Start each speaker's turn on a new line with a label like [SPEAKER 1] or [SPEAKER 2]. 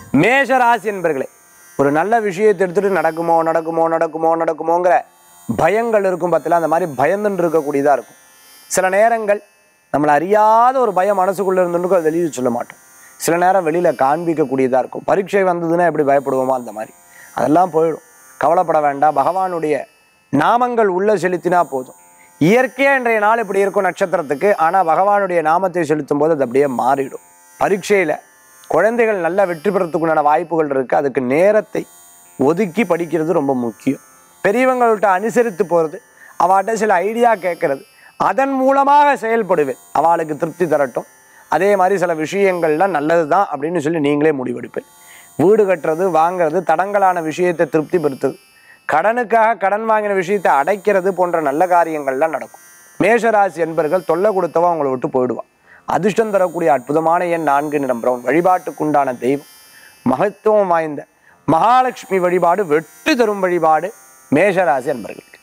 [SPEAKER 1] மேஷராசி என்பர்களே, ஒரு நல்ல விஷயத்தை எடுத்துகிட்டு நடக்குமோ நடக்குமோ நடக்குமோ நடக்குமோங்கிற பயங்கள் இருக்கும் பார்த்தீங்களா, அந்த மாதிரி பயந்துன்னு இருக்கக்கூடியதாக இருக்கும். சில நேரங்கள் நம்மளை அறியாத ஒரு பயம் மனசுக்குள்ளே இருந்துருக்கும், அதை வெளியில் சொல்ல மாட்டோம். சில நேரம் வெளியில் காண்பிக்கக்கூடியதாக இருக்கும். பரீட்சை வந்ததுன்னா எப்படி பயப்படுவோமோ அந்த மாதிரி அதெல்லாம் போயிடும். கவலைப்பட வேண்டாம். பகவானுடைய நாமங்கள் உள்ள செலுத்தினா போதும். இயற்கையாக இன்றைய நாள் இப்படி இருக்கும் நட்சத்திரத்துக்கு, ஆனால் பகவானுடைய நாமத்தை செலுத்தும் போது அது அப்படியே மாறிடும். பரீட்சையில் குழந்தைகள் நல்லா வெற்றி பெறத்துக்குண்டான வாய்ப்புகள் இருக்குது. அதுக்கு நேரத்தை ஒதுக்கி படிக்கிறது ரொம்ப முக்கியம். பெரியவங்கள்ட்ட அனுசரித்து போகிறது, அவள்கிட்ட சில ஐடியா கேட்கறது, அதன் மூலமாக செயல்படுவேன், அவளுக்கு திருப்தி தரட்டும். அதே மாதிரி சில விஷயங்கள்லாம் நல்லது தான் அப்படின்னு சொல்லி நீங்களே முடிவெடுப்பேன். வீடு கட்டுறது, வாங்கிறது, தடங்கலான விஷயத்தை திருப்திப்படுத்துறது, கடனுக்காக கடன் வாங்கின விஷயத்தை அடைக்கிறது போன்ற நல்ல காரியங்கள்லாம் நடக்கும். மேஷராசி என்பர்கள் தொல்லை கொடுத்தவா அவங்களை விட்டு போயிடுவான். அதிர்ஷ்டம் தரக்கூடிய அற்புதமான எண் 4 நிறம் பிரவுன். வழிபாட்டுக்குண்டான தெய்வம் மகத்துவம் வாய்ந்த மகாலட்சுமி வழிபாடு வெற்றி தரும் வழிபாடு மேஷராசி என்பர்களுக்கு.